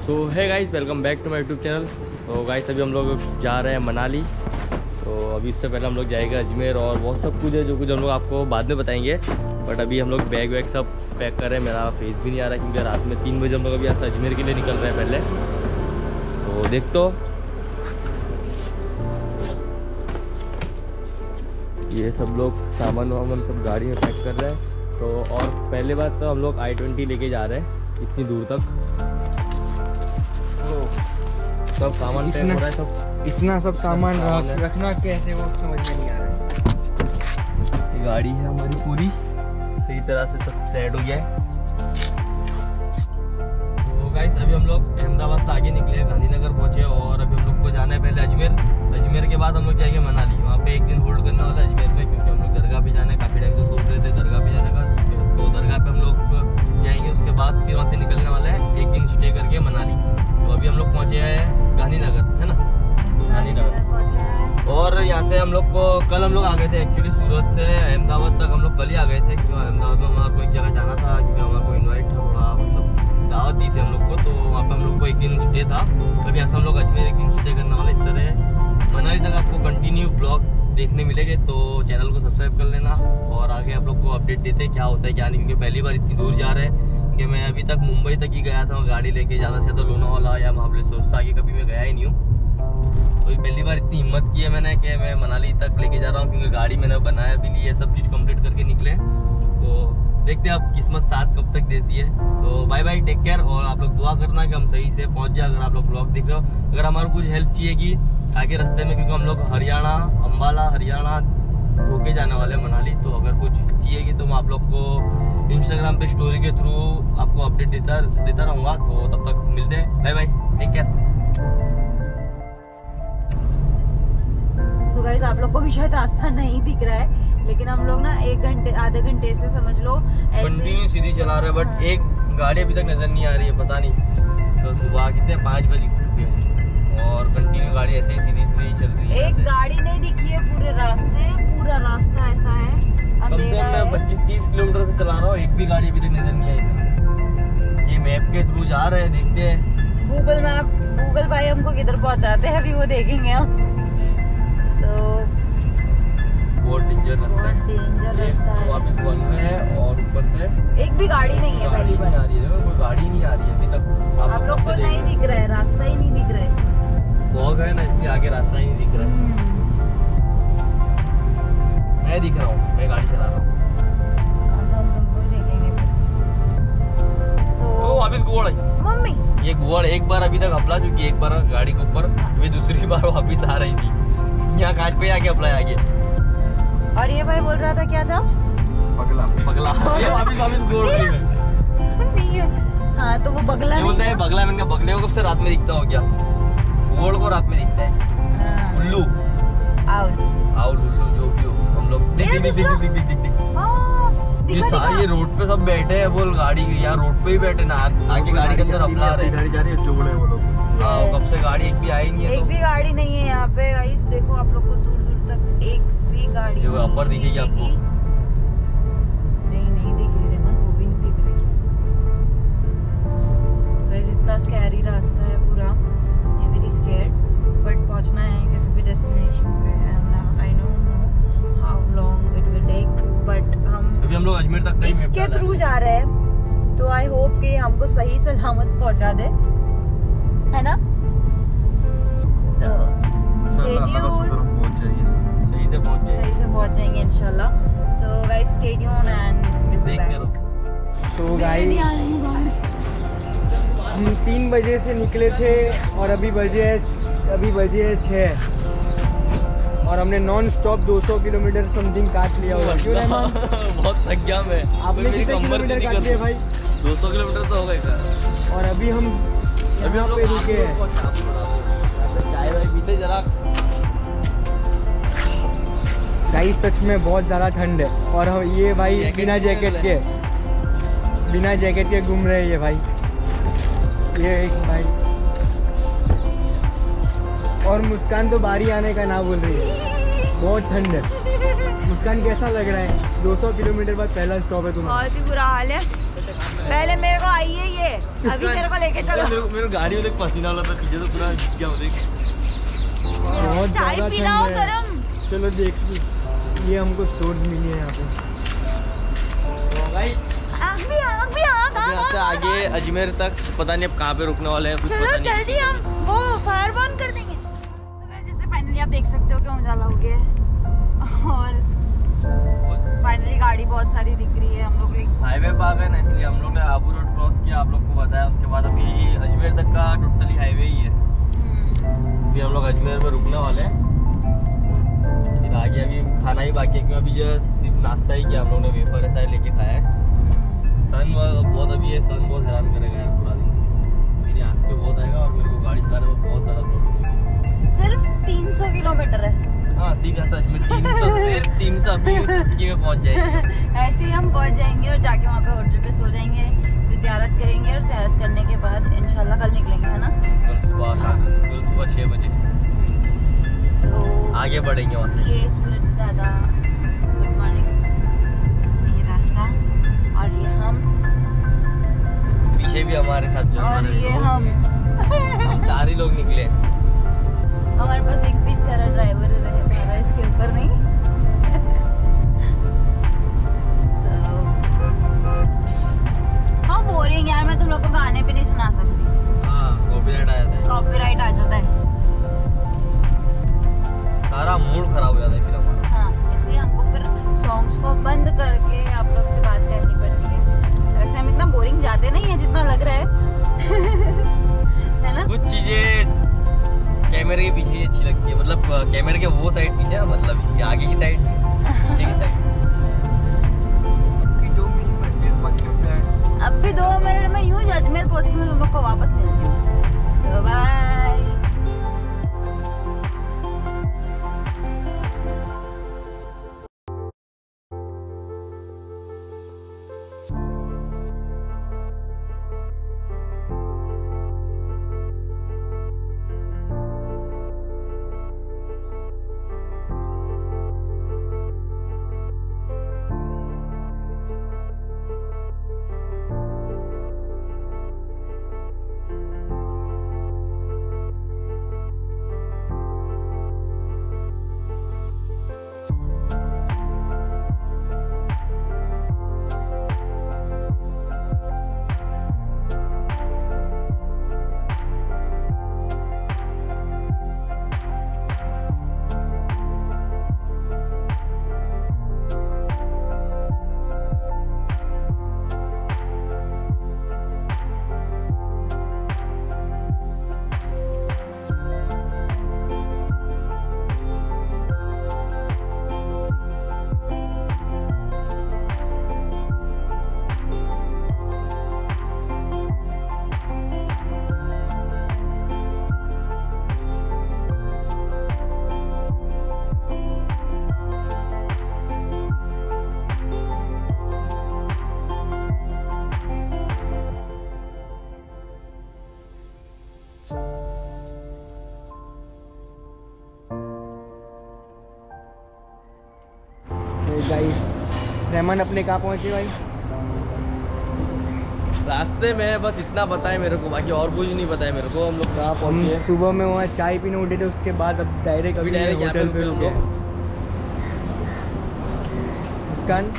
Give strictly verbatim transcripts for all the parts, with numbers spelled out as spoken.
सो है guys, welcome back to my YouTube channel. तो guys अभी हम लोग जा रहे हैं मनाली। तो अभी इससे पहले हम लोग जाएंगे अजमेर और बहुत सब कुछ है जो कुछ हम लोग आपको बाद में बताएंगे। बट अभी हम लोग बैग वैग सब पैक कर रहे हैं। मेरा फेस भी नहीं आ रहा है क्योंकि रात में तीन बजे हम लोग अभी यहाँ अजमेर के लिए निकल रहे हैं पहले। तो देख तो ये सब लोग सामान वामान सब गाड़ी में पैक कर रहे हैं। तो और पहले बात तो हम लोग आई ट्वेंटी लेके जा रहे हैं इतनी दूर तक। सब सामान पैक हो रहा है, सब इतना सब सामान सामान रखना कैसे वो समझ में नहीं आ रहा है। ये गाड़ी है हमारी पूरी सही तरह से सब सेट हो गया है। तो गाइस अभी हम लोग अहमदाबाद से आगे निकले, गांधीनगर पहुंचे और अभी हम लोग को जाना है पहले अजमेर। अजमेर के बाद हम लोग जाएंगे मनाली। वहाँ पे एक दिन होल्ड करने वाला है अजमेर में क्योंकि हम लोग दरगाह पे जाना है। काफ़ी टाइम से सोच रहे थे दरगाह पे जाने का। तो दरगाह पे हम लोग जाएंगे, उसके बाद फिर वहाँ से निकलने वाले हैं एक दिन स्टे करके मनाली। तो अभी हम लोग पहुँचे हैं गांधीनगर, है ना, गांधीनगर। और यहाँ से हम लोग को कल हम लोग आ गए थे एक्चुअली सूरत से अहमदाबाद तक हम लोग कल ही आ गए थे क्योंकि अहमदाबाद में हमारा को एक जगह जाना था क्योंकि हमारा को इन्वाइट था, थोड़ा मतलब दावत दी थी हम लोग को। तो वहाँ पे हम लोग को एक दिन स्टे था। अभी यहाँ से हम लोग अजमेर एक दिन स्टे करने वाले। इस तरह मनाली तक आपको कंटिन्यू ब्लॉग देखने मिलेंगे। तो चैनल को सब्सक्राइब कर लेना और आगे आप लोग को अपडेट देते हैं क्या होता है क्या नहीं, क्योंकि पहली बार इतनी दूर जा रहे हैं। क्योंकि मैं अभी तक मुंबई तक ही गया था गाड़ी लेके, ज़्यादा से ज़्यादा लोनावाला या महाबलेश्वर से आगे कभी मैं गया ही नहीं हूँ। तो ये पहली बार इतनी हिम्मत की है मैंने कि मैं मनाली तक लेके जा रहा हूँ क्योंकि गाड़ी मैंने बनाया भी ली है, सब चीज़ कंप्लीट करके निकले। तो देखते हैं अब किस्मत साथ कब तक देती है। तो बाय बाय, टेक केयर। और आप लोग दुआ करना कि हम सही से पहुँच जाए। अगर आप लोग ब्लॉग देख रहे हो, अगर हमारे कुछ हेल्प चाहिएगी आगे रास्ते में, क्योंकि हम लोग हरियाणा अम्बाला हरियाणा होके जाने वाले हैं मनाली। तो अगर कुछ चाहिएगी तो मैं आप लोग को इंस्टाग्राम पे स्टोरी के थ्रू आपको अपडेट देता देता रहूँगा। तो तब तक मिलते हैं, bye bye, take care. So guys आप लोग को भी शायद रास्ता नहीं दिख रहा है, लेकिन हम लोग ना एक घंटे आधे घंटे से समझ लो कंटिन्यू सीधी चला रहे हैं। बट हाँ। एक गाड़ी अभी तक नजर नहीं आ रही है, पता नहीं। तो सुबह कितने पाँच बज चुके हैं और कंटिन्यू गाड़ी ऐसे ही सीधी सीधी चल रही है। एक गाड़ी नहीं दिखी है पूरे रास्ते, पूरा रास्ता ऐसा है। कम से कम मैं पच्चीस तीस किलोमीटर से चला रहा हूँ, एक भी गाड़ी अभी तक नजर नहीं आई। ये मैप के थ्रू जा रहे हैं, देखते हैं। गूगल मैप गूगल भाई हमको किधर पहुँचाते हैं अभी वो देखेंगे हम। So, बहुत डेंजर रास्ता है, डेंजर रास्ता है। वापस वन में है और ऊपर से एक भी गाड़ी नहीं है, पहली बार आ रही है। कोई गाड़ी नहीं आ रही है अभी तक। आप, आप लोग को नहीं दिख रहा है, रास्ता ही नहीं दिख रहा है। फॉग है ना, इसलिए आगे रास्ता ही नहीं दिख रहा है। मैं दिख रहा हूँ, मैं गाड़ी चला रहा हूँ। तो हम तुमको देखेंगे फिर। So, तो वापस गोड़ आई मम्मी, ये गुआड़ एक बार अभी तक हपला चुकी है, एक बार गाड़ी के ऊपर, अभी दूसरी बार वापिस आ रही थी। यहाँ काट पे आके अपना आगे। और ये भाई बोल रहा था क्या था, पगला पगला। ये वापिस वापिस गोड़ रही है। नहीं है। हाँ तो वो बगला ये बोलते हैं बगला। मैंने कहा बगले को कब से रात में दिखता हो क्या? गोड़ को रात में दिखता है। उल्लू आउल आउल उल्लू जो भी हो, हम लोग दिख दिख दिख दिख दिख दिख दिख। ये सारे ये रोड पे सब बैठे हैं, बोल गाड़ी यहाँ रोड पे ही बैठे ना, आके गाड़ी के अंदर अपना रहे। गाड़ी जा रही है इसलिए बोले वो लोग। हाँ कब से गाड़ी एक भी आई नहीं है। एक भी गाड़ी नहीं है यहाँ पे गाइस, देखो आप लोग को दूर दूर तक एक भी गाड़ी जो अपर दिखेगी आपको। नहीं नहीं दिख रही रेमन, वो भी नहीं दिख रही इसमें। गाइस इतना स्कैरी रास्ता है पूरा, ये वेरी स्कैर्ड। बट पहुंचना है किसी भी डेस्टिनेशन पे। I don't know how long it will take, but हम अभी हम लोग अजमेर तक इसके थ्रू जा रहे हैं। तो आई होप कि हमको सही सलामत पहुंचा दे, है ना। So, stay tuned. पहुंच जाइए, सही से पहुंच जाए, सही से पहुंच जाएंगे इंशाल्लाह। So guys stay tuned and देखते रहो। सो गाइस हम तीन बजे से निकले थे और अभी बजे अभी बजे है छः और हमने नॉन स्टॉप दो सौ किलोमीटर समथिंग काट लिया होगा। क्यों रहमान? बहुत थक गया मैं। आपने कितने किलोमीटर काट लिए भाई? दो सौ किलोमीटर तो हो गए सर। और अभी हम अभी हम लोग पे रुके हैं, चाय वाय पीते जरा। गाइस सच में बहुत ज़्यादा ठंड है और हम ये भाई बिना जैकेट के बिना जैकेट के घूम रहे हैं। ये भाई ये एक भाई और मुस्कान तो बारी आने का ना बोल रही है, बहुत ठंड है। मुस्कान कैसा लग रहा है? दो सौ किलोमीटर बाद पहला स्टॉप है तुम्हारा। बहुत ही बुरा हाल है। पहले मेरे को आई है ये, अभी मेरे को लेके चलो। मेरे को मेरे को गाड़ी में देख पसीना वाला था पीछे तो पूरा क्या हो देख। बहुत चाय ज़्यादा पिलाओ ठंड है। गरम। चलो देख, ये हमको स्टोर्स मिली है यहाँ पे। भाई आग भी आग भी आग आग यहाँ से आगे अजमेर तक पता नहीं अब कहाँ पे रुकने वाले हैं, कुछ चलो पता नहीं। जल्दी हम वो फायर बर्न कर देंगे। तो guys, जैसे फाइनली आप देख सकते हो कि उजाला हो गया है और फाइनली गाड़ी बहुत सारी दिख रही है। हम लोग हाईवे पे आ गए ना, इसलिए हम लोग ने आबू रोड क्रॉस किया, आप लोग को बताया। उसके बाद अभी अजमेर तक का टोटली हाईवे ही है। अभी हम लोग अजमेर में रुकने वाले हैं, फिर आगे अभी खाना ही बाकी है, क्योंकि अभी जो सिर्फ नाश्ता ही किया हम लोग ने, वेफर ऐसा लेके खाया है। सन बहुत अभी है, सन बहुत हैरान करेगा यार पूरा दिन, मेरी आँख पे बहुत आएगा और मेरे को गाड़ी चलाने में बहुत ज़्यादा प्रॉब्लम होगी। सिर्फ तीन सौ किलोमीटर है। हाँ सिर्फ ऐसा अजमेर तीन सौ सिर्फ तीन सौ अभी चुटकी में पहुँच जाएंगे। ऐसे ही हम पहुंच जाएंगे और जाके वहाँ पे होटल पे सो जाएंगे, फिर ज़ियारत करेंगे और ज़ियारत करने के बाद इंशाल्लाह कल निकलेंगे, है ना? कल सुबह सात कल सुबह छः बजे तो आगे बढ़ेंगे वहाँ से। ये सूरज दादा, गुड मॉर्निंग। ये रास्ता और ये हम पीछे भी हमारे साथ जो और हमारे ये दोस्त हम हैं। हम चार ही लोग निकले। हमारे पास एक बेचारा ड्राइवर रहे हमारा इसके ऊपर नहीं। so, हाँ बोरिंग यार, मैं तुम लोग को गाने पे नहीं सुना सकती, हाँ कॉपीराइट आ जाता है, कॉपीराइट आ जाता है। सारा मूड खराब हो जाता है फिर हमारा। हाँ इसलिए हमको फिर सॉन्ग्स को बंद करके आप लोग से बात करनी पड़ती है। वैसे हम इतना बोरिंग जाते नहीं है जितना लग रहा है है ना? कुछ चीजें कैमरे के पीछे ही अच्छी लगती है, मतलब कैमरे के वो साइड पीछे है, मतलब ये आगे की साइड पीछे की साइड। दो मिनट अजमेर पहुँच के प्लान। अब भी दो मिनट में यूं अजमेर पहुंच के मैं तुम लोग को वापस मिलती हूँ। तो बाय। गाइस रहमान अपने कहाँ पहुँचे भाई? रास्ते में बस इतना पता है मेरे को, बाकी और कुछ नहीं पता है मेरे को। हम लोग कहाँ हम पहुँचे? सुबह में वहाँ चाय पीने उठे थे, उसके बाद अब डायरेक्ट अभी अभी डायरेक्ट यहाँ पे होटल पे रुके हम रुके। मुस्कान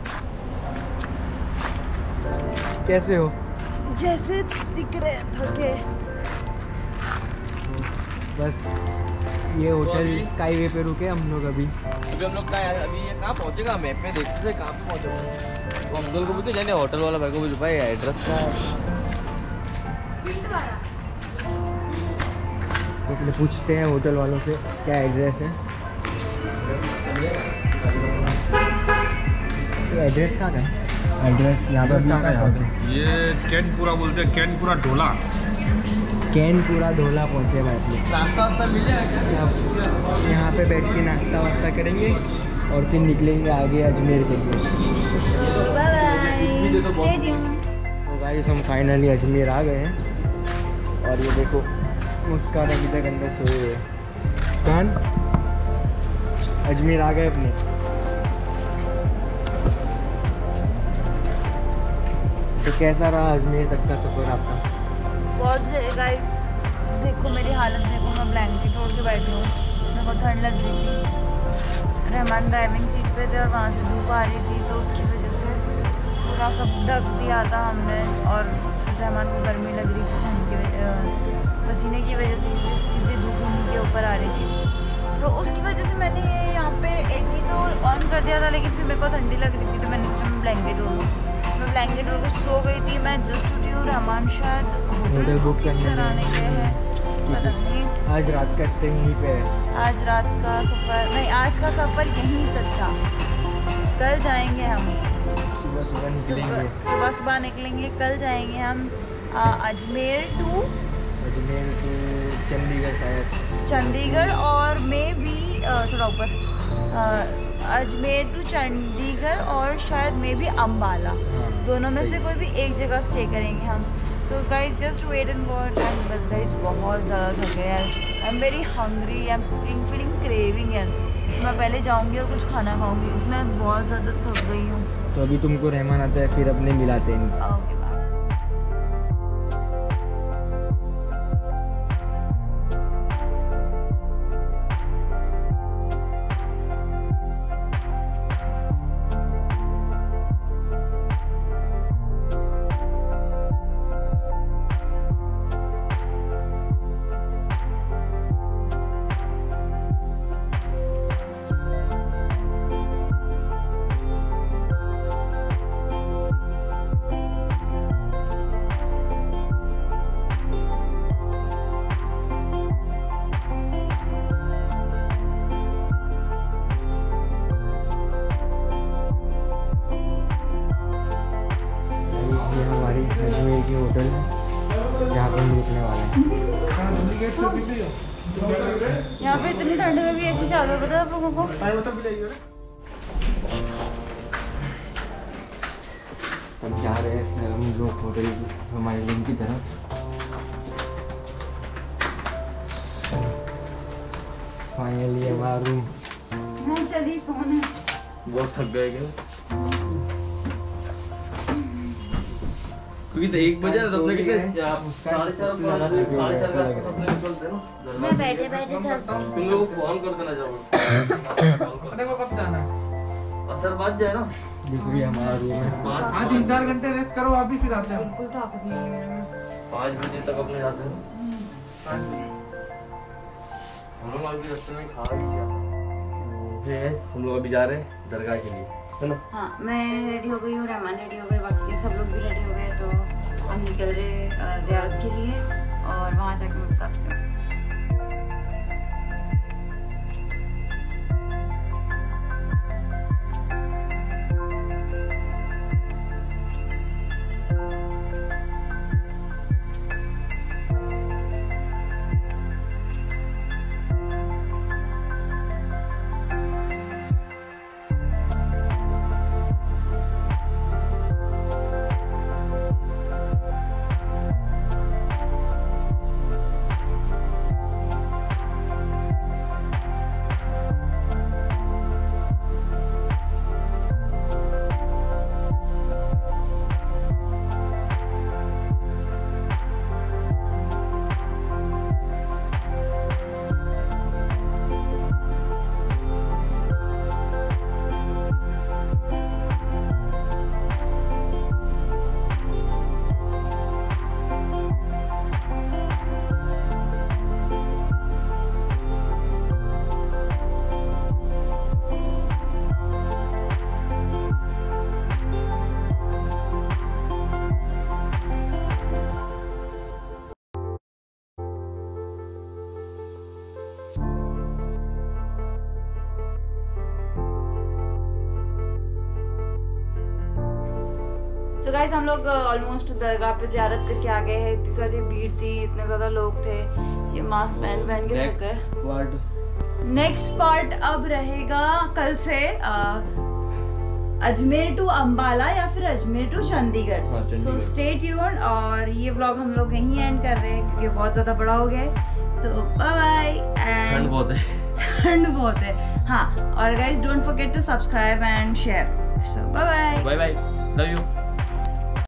कैसे हो? जैसे दिख रहे थके। बस ये होटल स्काई वे पे रुके हम लोग अभी। अभी हम लोग कहाँ अभी ये कहाँ पहुँचेगा? मैप में देखते थे कहाँ पे पहुँचेगा। वो अंकल को भी तो जाने, होटल वाला भाई को भी भाई एड्रेस का तो पहले पूछते हैं होटल वालों से क्या एड्रेस है। तो एड्रेस कहाँ का है? एड्रेस यहाँ पर कहाँ का है? ये कैनपुरा बोलते हैं, कैनपुरा ढोला। कैनपुरा ढोला पहुँचे भाई अपने। रास्ता वास्ता मिल जाएगा? यहाँ यहाँ पे बैठ के नाश्ता वास्ता करेंगे और फिर निकलेंगे आगे अजमेर के लिए। Bye bye, stay tuned. तो गाइस हम फाइनली अजमेर आ गए हैं और ये देखो मुस्कान अभी तक अंदर सोए हुए हैं। मुस्कान अजमेर आ गए अपने। तो कैसा रहा अजमेर तक का सफ़र आपका? पहुँच गए गाइस। देखो मेरी हालत देखो, मैं ब्लैंकेट ओढ़ के बैठी हूँ, मेरे को ठंड लग रही थी। रहमान ड्राइविंग सीट पे थे और वहाँ से धूप आ रही थी, तो उसकी वजह से पूरा सब ढक दिया था हमने। और फिर रहमान को गर्मी लग रही थी, ठंड की वजह, पसीने की वजह से, सीधी धूप उन्हीं के ऊपर आ रही थी। तो उसकी वजह से मैंने ये यहाँ पे एसी तो ऑन कर दिया था, लेकिन फिर मेरे को ठंडी लग रही थी, तो मैंने सोचा मैं ब्लैंकेट ओढ़ लूँ। मैं ब्लैंकेट ओढ़ के सो गई थी। मैं जस्ट उठी हूँ, रहमान शायद होटल बुक करने कराने गए हैं, पता नहीं। आज रात का स्टे यहीं पे है। आज रात का सफ़र नहीं, आज का सफ़र यहीं तक था। कल जाएंगे हम, सुबह सुबह निकलेंगे। सुबह सुबह निकलेंगे। कल जाएंगे हम आ, अजमेर टू अजमेर टू चंडीगढ़ शायद। चंडीगढ़ और मे भी थोड़ा ऊपर अजमेर टू चंडीगढ़ और शायद मे भी अम्बाला, हाँ, दोनों में से कोई भी एक जगह स्टे करेंगे हम। So guys just wait and watch. And बस गाइस बहुत ज़्यादा थक गए यार। I am very hungry, I am feeling feeling craving यार। मैं पहले जाऊंगी और कुछ खाना खाऊंगी, मैं बहुत ज़्यादा थक गई हूँ। तो अभी तुमको रहमान आता है, फिर अपने मिलाते हैं। Okay bye. अजमेर की होटल जहाँ पर हम रुकने वाले हैं। यहाँ पे इतनी ठंड में भी ऐसी चादर पता है आप लोगों को? हम जा रहे हैं हम लोग होटल हमारे रूम की तरफ। फाइनली हमारा रूम। मैं चली सोने। बहुत थक गए क्या? क्योंकि तो एक बजे सबसे कितने साढ़े चार साढ़े चार सबसे निकलते ना। मैं बैठे बैठे थक गई। तुम लोग फोन कर देना जाओ। अपने को कब जाना है? असर बात जाए ना। देखो ये हमारा रूम है। हाँ तीन चार घंटे रेस्ट करो, आप भी फिर आते हैं। बिल्कुल ताकत नहीं है मेरे में। पाँच बजे तक अपने जाते हैं। हम लोग अभी रास्ते में खा ही लिया। हम लोग अभी जा रहे हैं दरगाह के लिए, है ना? हाँ मैं रेडी हो गई हूँ, रहमान रेडी हो गए, बाकी के सब लोग भी रेडी हो गए। तो हम निकल रहे अ, ज़ियारत के लिए और वहाँ जाके मैं बताती हूँ। तो गाइस हम लोग ऑलमोस्ट दरगाह पे ज़ियारत करके आ गए हैं। इतनी सारी भीड़ थी, इतने ज़्यादा लोग थे, ये मास्क पहन पहन के थक गए। नेक्स्ट पार्ट अब रहेगा कल से अजमेर टू अम्बाला या फिर Ajmer to Chandigarh. So stay tuned. और ये व्लॉग हम लोग यहीं एंड कर रहे हैं क्योंकि बहुत ज़्यादा बड़ा हो गया है। तो बाय बाय। एंड ठंड बहुत है। ठंड बहुत है हाँ। और guys don't forget to subscribe and share. So bye bye. Bye bye, love you.